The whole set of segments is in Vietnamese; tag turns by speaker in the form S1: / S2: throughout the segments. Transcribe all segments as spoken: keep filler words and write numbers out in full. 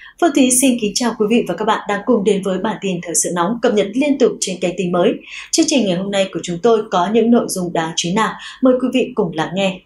S1: Phương Thúy xin kính chào quý vị và các bạn đang cùng đến với bản tin thời sự nóng cập nhật liên tục trên kênh tin mới. Chương trình ngày hôm nay của chúng tôi có những nội dung đáng chú ý nào? Mời quý vị cùng lắng nghe.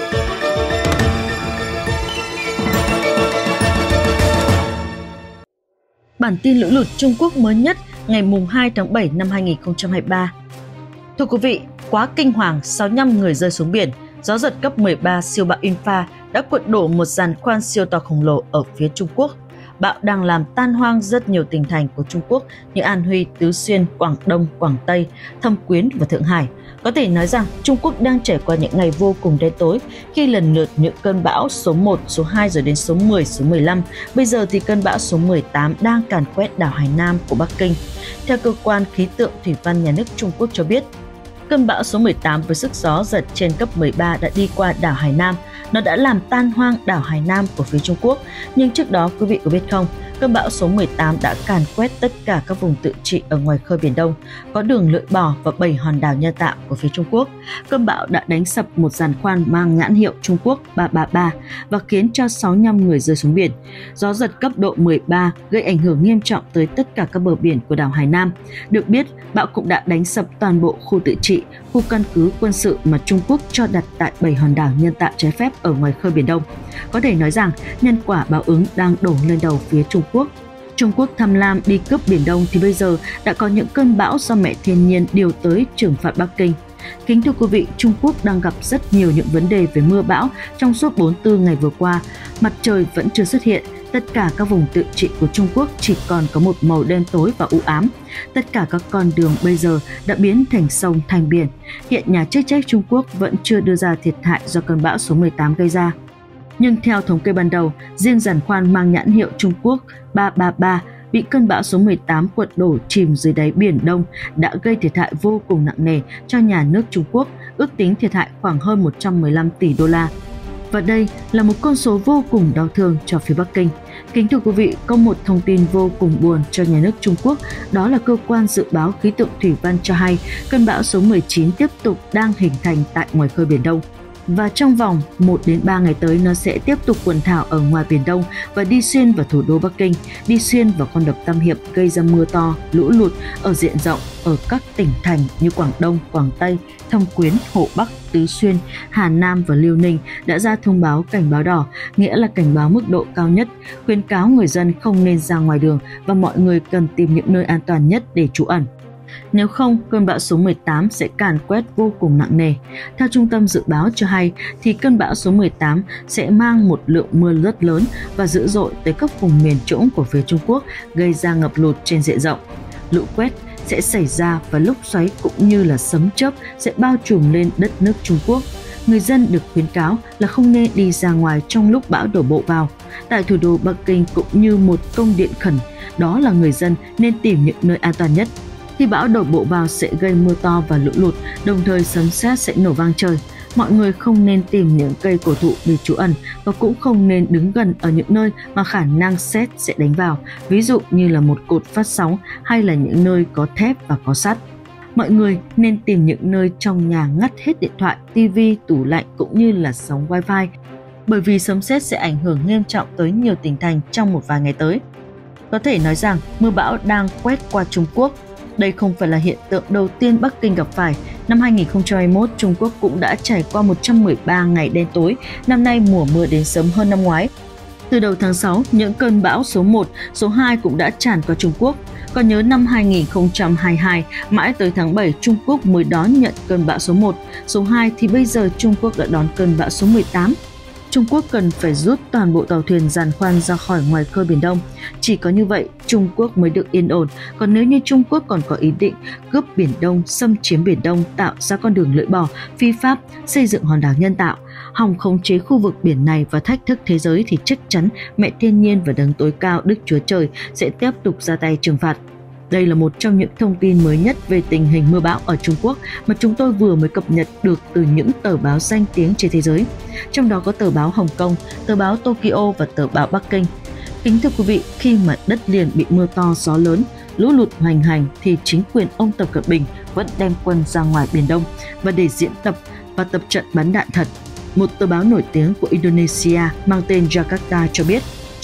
S1: Bản tin lũ lụt Trung Quốc mới nhất ngày hai tháng bảy năm hai nghìn không trăm hai mươi ba. Thưa quý vị, quá kinh hoàng, sáu mươi lăm người rơi xuống biển, gió giật cấp mười ba siêu bão Infa đã cuộn đổ một giàn khoan siêu to khổng lồ ở phía Trung Quốc. Bão đang làm tan hoang rất nhiều tỉnh thành của Trung Quốc như An Huy, Tứ Xuyên, Quảng Đông, Quảng Tây, Thâm Quyến và Thượng Hải. Có thể nói rằng Trung Quốc đang trải qua những ngày vô cùng đen tối khi lần lượt những cơn bão số một, số hai rồi đến số mười, số mười lăm. Bây giờ thì cơn bão số mười tám đang càn quét đảo Hải Nam của Bắc Kinh. Theo cơ quan khí tượng thủy văn nhà nước Trung Quốc cho biết, cơn bão số mười tám với sức gió giật trên cấp mười ba đã đi qua đảo Hải Nam. Nó đã làm tan hoang đảo Hải Nam của phía Trung Quốc. Nhưng trước đó quý vị có biết không, cơn bão số mười tám đã càn quét tất cả các vùng tự trị ở ngoài khơi Biển Đông, có đường lưỡi bò và bảy hòn đảo nhân tạo của phía Trung Quốc. Cơn bão đã đánh sập một giàn khoan mang nhãn hiệu Trung Quốc ba ba ba và khiến cho sáu mươi lăm người rơi xuống biển. Gió giật cấp độ mười ba gây ảnh hưởng nghiêm trọng tới tất cả các bờ biển của đảo Hải Nam. Được biết, bão cũng đã đánh sập toàn bộ khu tự trị, khu căn cứ quân sự mà Trung Quốc cho đặt tại bảy hòn đảo nhân tạo trái phép ở ngoài khơi Biển Đông. Có thể nói rằng nhân quả báo ứng đang đổ lên đầu phía Trung Quốc. Trung Quốc tham lam đi cướp Biển Đông thì bây giờ đã có những cơn bão do mẹ thiên nhiên điều tới trừng phạt Bắc Kinh. Kính thưa quý vị, Trung Quốc đang gặp rất nhiều những vấn đề về mưa bão trong suốt bốn mươi tư ngày vừa qua. Mặt trời vẫn chưa xuất hiện. Tất cả các vùng tự trị của Trung Quốc chỉ còn có một màu đen tối và u ám. Tất cả các con đường bây giờ đã biến thành sông thành biển. Hiện nhà chức trách Trung Quốc vẫn chưa đưa ra thiệt hại do cơn bão số mười tám gây ra. Nhưng theo thống kê ban đầu, riêng giàn khoan mang nhãn hiệu Trung Quốc ba ba ba bị cơn bão số mười tám cuộn đổ chìm dưới đáy Biển Đông đã gây thiệt hại vô cùng nặng nề cho nhà nước Trung Quốc, ước tính thiệt hại khoảng hơn một trăm mười lăm tỷ đô la. Và đây là một con số vô cùng đau thương cho phía Bắc Kinh. Kính thưa quý vị, có một thông tin vô cùng buồn cho nhà nước Trung Quốc, đó là cơ quan dự báo khí tượng thủy văn cho hay cơn bão số mười chín tiếp tục đang hình thành tại ngoài khơi Biển Đông. Và trong vòng một đến ba ngày tới nó sẽ tiếp tục quần thảo ở ngoài Biển Đông và đi xuyên vào thủ đô Bắc Kinh, đi xuyên vào con đập Tam Hiệp gây ra mưa to, lũ lụt ở diện rộng ở các tỉnh thành như Quảng Đông, Quảng Tây, Thâm Quyến, Hồ Bắc, Tứ Xuyên, Hà Nam và Liêu Ninh đã ra thông báo cảnh báo đỏ, nghĩa là cảnh báo mức độ cao nhất, khuyến cáo người dân không nên ra ngoài đường và mọi người cần tìm những nơi an toàn nhất để trú ẩn. Nếu không, cơn bão số mười tám sẽ càn quét vô cùng nặng nề. Theo Trung tâm Dự báo cho hay, thì cơn bão số mười tám sẽ mang một lượng mưa rất lớn và dữ dội tới các vùng miền trũng của phía Trung Quốc, gây ra ngập lụt trên diện rộng. Lũ quét sẽ xảy ra và lốc xoáy cũng như là sấm chớp sẽ bao trùm lên đất nước Trung Quốc. Người dân được khuyến cáo là không nên đi ra ngoài trong lúc bão đổ bộ vào. Tại thủ đô Bắc Kinh cũng như một công điện khẩn, đó là người dân nên tìm những nơi an toàn nhất. Khi bão đổ bộ vào sẽ gây mưa to và lũ lụt, đồng thời sấm sét sẽ nổ vang trời. Mọi người không nên tìm những cây cổ thụ để trú ẩn và cũng không nên đứng gần ở những nơi mà khả năng sét sẽ đánh vào, ví dụ như là một cột phát sóng hay là những nơi có thép và có sắt. Mọi người nên tìm những nơi trong nhà ngắt hết điện thoại, tivi, tủ lạnh cũng như là sóng wifi, bởi vì sấm sét sẽ ảnh hưởng nghiêm trọng tới nhiều tỉnh thành trong một vài ngày tới. Có thể nói rằng mưa bão đang quét qua Trung Quốc. Đây không phải là hiện tượng đầu tiên Bắc Kinh gặp phải. Năm hai nghìn không trăm hai mươi mốt, Trung Quốc cũng đã trải qua một trăm mười ba ngày đen tối. Năm nay mùa mưa đến sớm hơn năm ngoái. Từ đầu tháng sáu, những cơn bão số một, số hai cũng đã tràn qua Trung Quốc. Còn nhớ năm hai nghìn không trăm hai mươi hai, mãi tới tháng bảy Trung Quốc mới đón nhận cơn bão số một, số hai thì bây giờ Trung Quốc đã đón cơn bão số mười tám. Trung Quốc cần phải rút toàn bộ tàu thuyền giàn khoan ra khỏi ngoài khơi Biển Đông. Chỉ có như vậy, Trung Quốc mới được yên ổn. Còn nếu như Trung Quốc còn có ý định cướp Biển Đông, xâm chiếm Biển Đông, tạo ra con đường lưỡi bò, phi pháp, xây dựng hòn đảo nhân tạo, hòng khống chế khu vực biển này và thách thức thế giới thì chắc chắn mẹ thiên nhiên và đấng tối cao Đức Chúa Trời sẽ tiếp tục ra tay trừng phạt. Đây là một trong những thông tin mới nhất về tình hình mưa bão ở Trung Quốc mà chúng tôi vừa mới cập nhật được từ những tờ báo danh tiếng trên thế giới. Trong đó có tờ báo Hồng Kông, tờ báo Tokyo và tờ báo Bắc Kinh. Kính thưa quý vị, khi mà đất liền bị mưa to gió lớn, lũ lụt hoành hành thì chính quyền ông Tập Cận Bình vẫn đem quân ra ngoài Biển Đông và để diễn tập và tập trận bắn đạn thật. Một tờ báo nổi tiếng của Indonesia mang tên Jakarta cho biết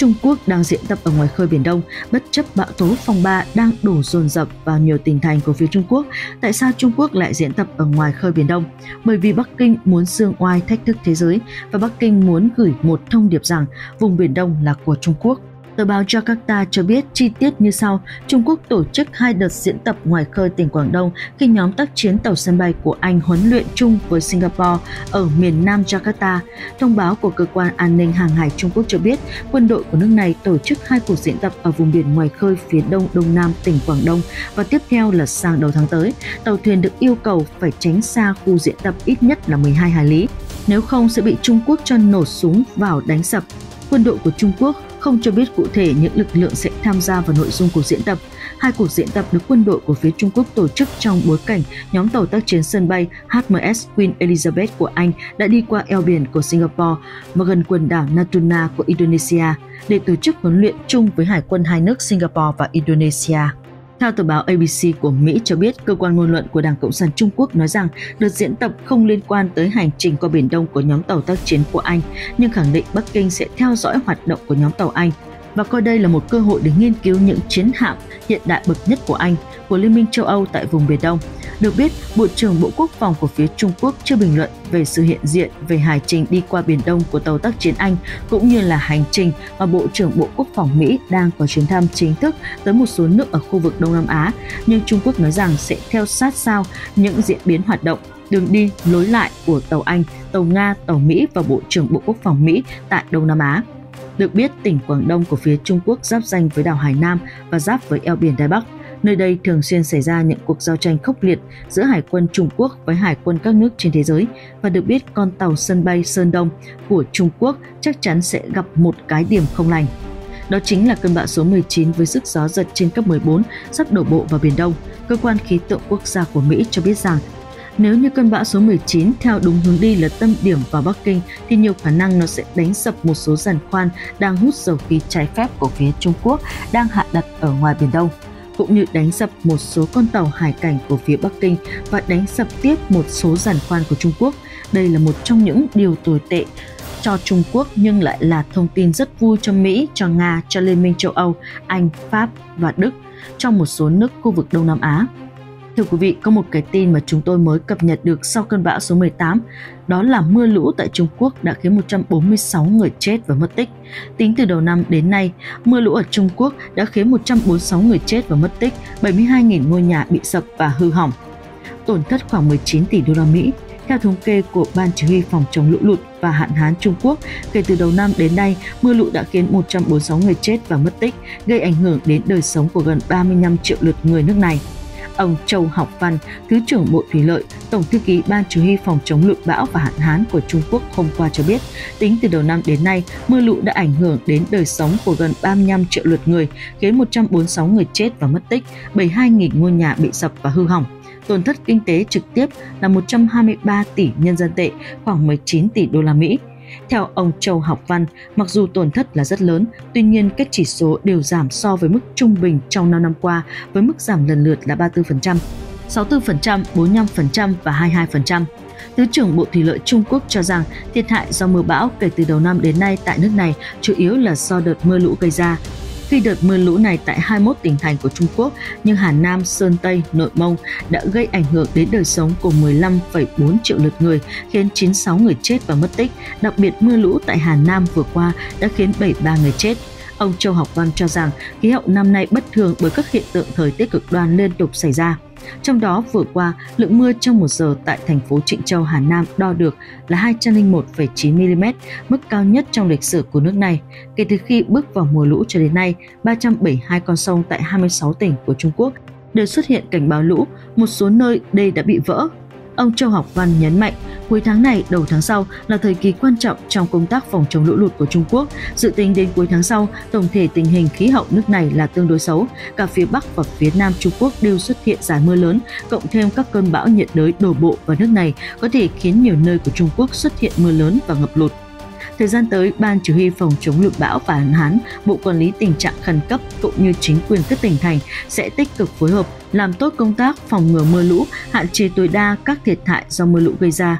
S1: Trung Quốc đang diễn tập ở ngoài khơi Biển Đông, bất chấp bão tố phong ba đang đổ dồn dập vào nhiều tỉnh thành của phía Trung Quốc. Tại sao Trung Quốc lại diễn tập ở ngoài khơi Biển Đông? Bởi vì Bắc Kinh muốn giương oai thách thức thế giới và Bắc Kinh muốn gửi một thông điệp rằng vùng Biển Đông là của Trung Quốc. Tờ báo Jakarta cho biết chi tiết như sau: Trung Quốc tổ chức hai đợt diễn tập ngoài khơi tỉnh Quảng Đông khi nhóm tác chiến tàu sân bay của Anh huấn luyện chung với Singapore ở miền nam Jakarta. Thông báo của Cơ quan An ninh Hàng hải Trung Quốc cho biết quân đội của nước này tổ chức hai cuộc diễn tập ở vùng biển ngoài khơi phía đông đông nam tỉnh Quảng Đông và tiếp theo là sang đầu tháng tới, tàu thuyền được yêu cầu phải tránh xa khu diễn tập ít nhất là mười hai hải lý, nếu không sẽ bị Trung Quốc cho nổ súng vào đánh sập. Quân đội của Trung Quốc không cho biết cụ thể những lực lượng sẽ tham gia vào nội dung cuộc diễn tập. Hai cuộc diễn tập được quân đội của phía Trung Quốc tổ chức trong bối cảnh nhóm tàu tác chiến sân bay hát em ét Queen Elizabeth của Anh đã đi qua eo biển của Singapore và gần quần đảo Natuna của Indonesia để tổ chức huấn luyện chung với hải quân hai nước Singapore và Indonesia. Theo tờ báo a bê xê của Mỹ cho biết, cơ quan ngôn luận của Đảng Cộng sản Trung Quốc nói rằng đợt diễn tập không liên quan tới hành trình qua Biển Đông của nhóm tàu tác chiến của Anh, nhưng khẳng định Bắc Kinh sẽ theo dõi hoạt động của nhóm tàu Anh và coi đây là một cơ hội để nghiên cứu những chiến hạm hiện đại bậc nhất của Anh, của Liên minh châu Âu tại vùng Biển Đông. Được biết, Bộ trưởng Bộ Quốc phòng của phía Trung Quốc chưa bình luận về sự hiện diện về hải trình đi qua Biển Đông của tàu tác chiến Anh, cũng như là hành trình mà Bộ trưởng Bộ Quốc phòng Mỹ đang có chuyến thăm chính thức tới một số nước ở khu vực Đông Nam Á, nhưng Trung Quốc nói rằng sẽ theo sát sao những diễn biến hoạt động, đường đi, lối lại của tàu Anh, tàu Nga, tàu Mỹ và Bộ trưởng Bộ Quốc phòng Mỹ tại Đông Nam Á. Được biết, tỉnh Quảng Đông của phía Trung Quốc giáp ranh với đảo Hải Nam và giáp với eo biển Đài Bắc. Nơi đây thường xuyên xảy ra những cuộc giao tranh khốc liệt giữa Hải quân Trung Quốc với hải quân các nước trên thế giới, và được biết con tàu sân bay Sơn Đông của Trung Quốc chắc chắn sẽ gặp một cái điểm không lành. Đó chính là cơn bão số mười chín với sức gió giật trên cấp mười bốn sắp đổ bộ vào Biển Đông. Cơ quan khí tượng quốc gia của Mỹ cho biết rằng nếu như cơn bão số mười chín theo đúng hướng đi là tâm điểm vào Bắc Kinh thì nhiều khả năng nó sẽ đánh sập một số giàn khoan đang hút dầu khí trái phép của phía Trung Quốc đang hạ đặt ở ngoài Biển Đông, cũng như đánh sập một số con tàu hải cảnh của phía Bắc Kinh và đánh sập tiếp một số giàn khoan của Trung Quốc. Đây là một trong những điều tồi tệ cho Trung Quốc nhưng lại là thông tin rất vui cho Mỹ, cho Nga, cho Liên minh châu Âu, Anh, Pháp và Đức, trong một số nước khu vực Đông Nam Á. Thưa quý vị, có một cái tin mà chúng tôi mới cập nhật được sau cơn bão số mười tám, đó là mưa lũ tại Trung Quốc đã khiến một trăm bốn mươi sáu người chết và mất tích. Tính từ đầu năm đến nay, mưa lũ ở Trung Quốc đã khiến một trăm bốn mươi sáu người chết và mất tích, bảy mươi hai nghìn ngôi nhà bị sập và hư hỏng, tổn thất khoảng mười chín tỷ đô la Mỹ. Theo thống kê của Ban Chỉ huy phòng chống lũ lụt và hạn hán Trung Quốc, kể từ đầu năm đến nay, mưa lũ đã khiến một trăm bốn mươi sáu người chết và mất tích, gây ảnh hưởng đến đời sống của gần ba mươi lăm triệu lượt người nước này. Ông Châu Học Văn, Thứ trưởng Bộ Thủy lợi, Tổng thư ký Ban Chỉ huy phòng chống lụt bão và hạn hán của Trung Quốc hôm qua cho biết, tính từ đầu năm đến nay, mưa lũ đã ảnh hưởng đến đời sống của gần ba mươi lăm triệu lượt người, khiến một trăm bốn mươi sáu người chết và mất tích, bảy mươi hai nghìn ngôi nhà bị sập và hư hỏng. Tổn thất kinh tế trực tiếp là một trăm hai mươi ba tỷ nhân dân tệ, khoảng mười chín tỷ đô la Mỹ. Theo ông Châu Học Văn, mặc dù tổn thất là rất lớn, tuy nhiên các chỉ số đều giảm so với mức trung bình trong năm năm qua, với mức giảm lần lượt là ba mươi tư phần trăm, sáu mươi tư phần trăm, bốn mươi lăm phần trăm và hai mươi hai phần trăm. Thứ trưởng Bộ Thủy lợi Trung Quốc cho rằng thiệt hại do mưa bão kể từ đầu năm đến nay tại nước này chủ yếu là do đợt mưa lũ gây ra. Khi đợt mưa lũ này tại hai mươi mốt tỉnh thành của Trung Quốc như Hà Nam, Sơn Tây, Nội Mông đã gây ảnh hưởng đến đời sống của mười lăm phẩy bốn triệu lượt người, khiến chín mươi sáu người chết và mất tích. Đặc biệt mưa lũ tại Hà Nam vừa qua đã khiến bảy mươi ba người chết. Ông Châu Học Văn cho rằng khí hậu năm nay bất thường bởi các hiện tượng thời tiết cực đoan liên tục xảy ra. Trong đó vừa qua, lượng mưa trong một giờ tại thành phố Trịnh Châu, Hà Nam đo được là hai trăm lẻ một phẩy chín mi-li-mét, mức cao nhất trong lịch sử của nước này. Kể từ khi bước vào mùa lũ cho đến nay, ba trăm bảy mươi hai con sông tại hai mươi sáu tỉnh của Trung Quốc đều xuất hiện cảnh báo lũ, một số nơi đê đã bị vỡ. Ông Châu Học Văn nhấn mạnh, cuối tháng này, đầu tháng sau là thời kỳ quan trọng trong công tác phòng chống lũ lụt của Trung Quốc. Dự tính đến cuối tháng sau, tổng thể tình hình khí hậu nước này là tương đối xấu. Cả phía Bắc và phía Nam Trung Quốc đều xuất hiện giải mưa lớn, cộng thêm các cơn bão nhiệt đới đổ bộ vào nước này có thể khiến nhiều nơi của Trung Quốc xuất hiện mưa lớn và ngập lụt. Thời gian tới, Ban Chỉ huy phòng chống lụt bão và hạn hán, Bộ Quản lý tình trạng khẩn cấp cũng như chính quyền các tỉnh thành sẽ tích cực phối hợp làm tốt công tác phòng ngừa mưa lũ, hạn chế tối đa các thiệt hại do mưa lũ gây ra.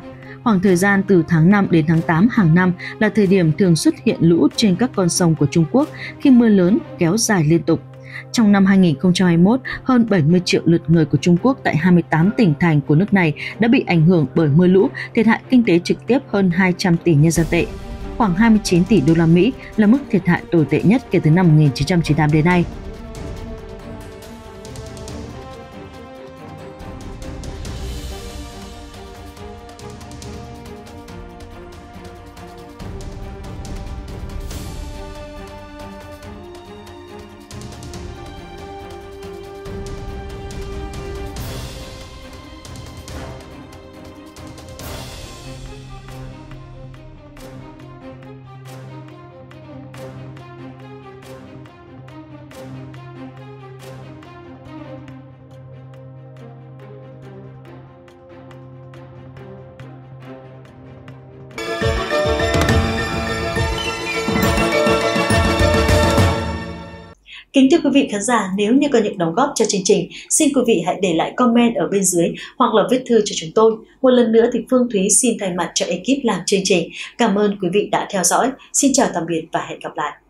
S1: Khoảng thời gian từ tháng năm đến tháng tám hàng năm là thời điểm thường xuất hiện lũ trên các con sông của Trung Quốc khi mưa lớn kéo dài liên tục. Trong năm hai nghìn không trăm hai mươi mốt, hơn bảy mươi triệu lượt người của Trung Quốc tại hai mươi tám tỉnh thành của nước này đã bị ảnh hưởng bởi mưa lũ, thiệt hại kinh tế trực tiếp hơn hai trăm tỷ nhân dân tệ. Khoảng hai mươi chín tỷ đô la Mỹ là mức thiệt hại tồi tệ nhất kể từ năm một nghìn chín trăm chín mươi tám đến nay.
S2: Kính thưa quý vị khán giả, nếu như có những đóng góp cho chương trình, xin quý vị hãy để lại comment ở bên dưới hoặc là viết thư cho chúng tôi. Một lần nữa thì Phương Thúy xin thay mặt cho ekip làm chương trình. Cảm ơn quý vị đã theo dõi. Xin chào tạm biệt và hẹn gặp lại.